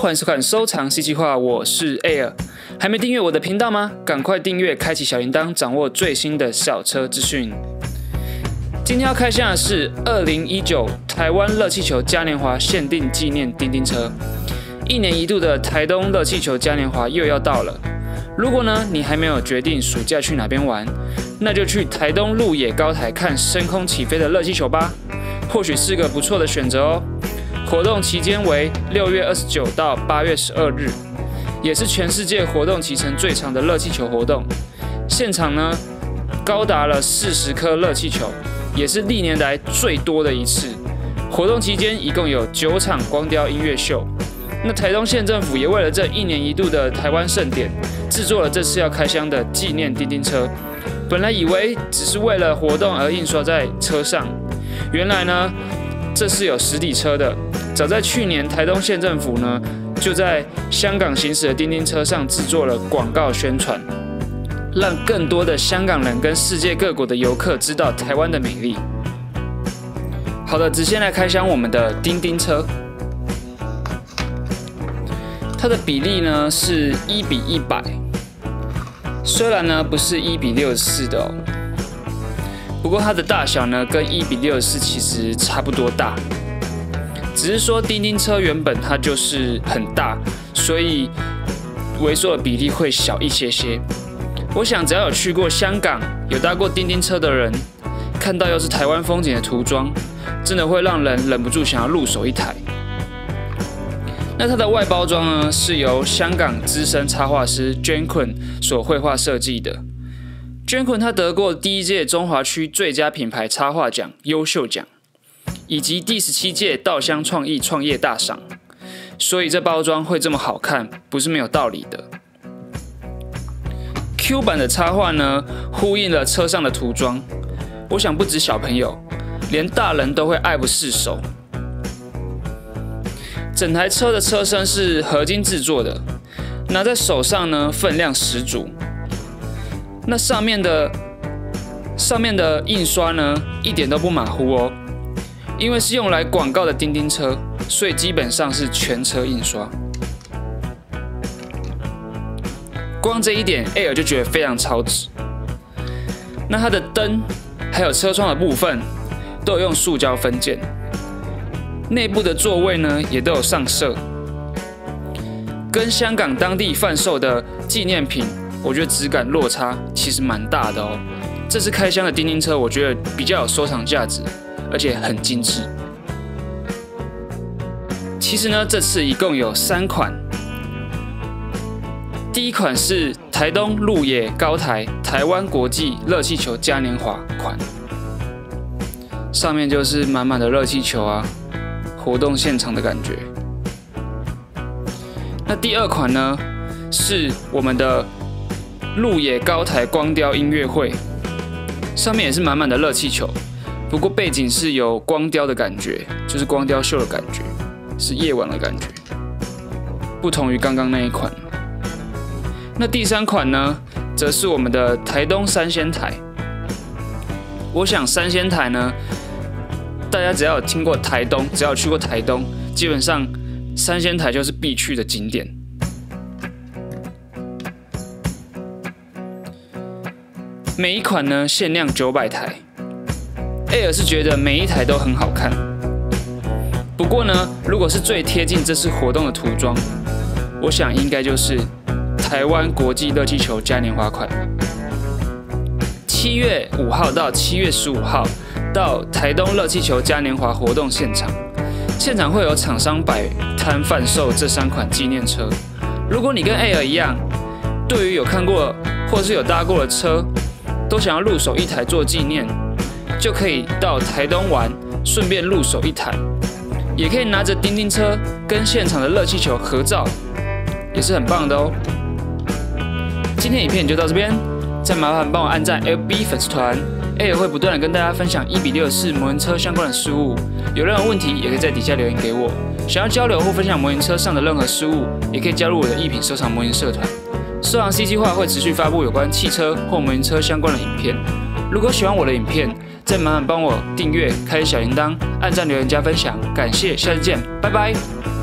欢迎收看收藏 C 计划，我是 Air。还没订阅我的频道吗？赶快订阅，开启小铃铛，掌握最新的小车资讯。今天要开箱的是2019台湾热气球嘉年华限定纪念叮叮车。1年1度的台东热气球嘉年华又要到了。如果呢你还没有决定暑假去哪边玩，那就去台东鹿野高台看升空起飞的热气球吧，或许是个不错的选择哦。活动期间为6月29到8月12日，也是全世界活动期程最长的热气球活动。现场呢高达了40颗热气球，也是历年来最多的一次。活动期间一共有9场光雕音乐秀。那台东县政府也为了这1年1度的台湾盛典，制作了这次要开箱的纪念叮叮车。本来以为只是为了活动而印刷在车上，原来呢这是有实体车的。早在去年，台东县政府呢就在香港行驶的叮叮车上制作了广告宣传，让更多的香港人跟世界各国的游客知道台湾的美丽。好的，先来开箱我们的叮叮车。它的比例呢是1:100，虽然呢不是1:64的哦，不过它的大小呢跟1:64其实差不多大。只是说叮叮车原本它就是很大，所以微缩的比例会小一些些。我想只要有去过香港、有搭过叮叮车的人，看到又是台湾风景的涂装，真的会让人忍不住想要入手一台。那它的外包装呢，是由香港资深插画师 Jane Kun 所绘画设计的。Jane Kun 他得过第1届中华区最佳品牌插画奖优秀奖，以及第17届稻香创意创业大赏，所以这包装会这么好看，不是没有道理的。Q 版的插画呢，呼应了车上的涂装，我想不止小朋友，连大人都会爱不释手。整台车的车身是合金制作的，拿在手上呢，分量十足。那上面的印刷呢，一点都不马虎哦。因为是用来广告的叮叮车，所以基本上是全车印刷。光这一点 ，Air 就觉得非常超值。那它的灯还有车窗的部分都有用塑胶分件，内部的座位呢也都有上色，跟香港当地贩售的纪念品，我觉得质感落差其实蛮大的哦。这次开箱的叮叮车，我觉得比较有收藏价值。而且很精致。其实呢，这次一共有3款。第一款是台东鹿野高台台湾国际热气球嘉年华款，上面就是满满的热气球啊，活动现场的感觉。那第2款呢，是我们的鹿野高台光雕音乐会，上面也是满满的热气球。不过背景是有光雕的感觉，就是光雕秀的感觉，是夜晚的感觉，不同于刚刚那一款。那第3款呢，则是我们的台东三仙台。我想三仙台呢，大家只要有听过台东，只要有去过台东，基本上三仙台就是必去的景点。每一款呢限量900台。Air 是觉得每一台都很好看，不过呢，如果是最贴近这次活动的涂装，我想应该就是台湾国际热气球嘉年华款。7月5号到7月15号到台东热气球嘉年华活动现场，现场会有厂商摆摊贩售这3款纪念车。如果你跟 Air 一样，对于有看过或是有搭过的车，都想要入手一台做纪念，就可以到台东玩，顺便入手一台，也可以拿着叮叮车跟现场的热气球合照，也是很棒的哦。今天影片就到这边，再麻烦帮我按赞 FB 粉丝团 ，Air 会不断的跟大家分享1:64模型车相关的事物，有任何问题也可以在底下留言给我。想要交流或分享模型车上的任何事物，也可以加入我的艺品收藏模型社团。收藏 C 计划会持续发布有关汽车或模型车相关的影片。如果喜欢我的影片，再麻烦帮我订阅、开小铃铛、按赞、留言、加分享，感谢，下次见，拜拜。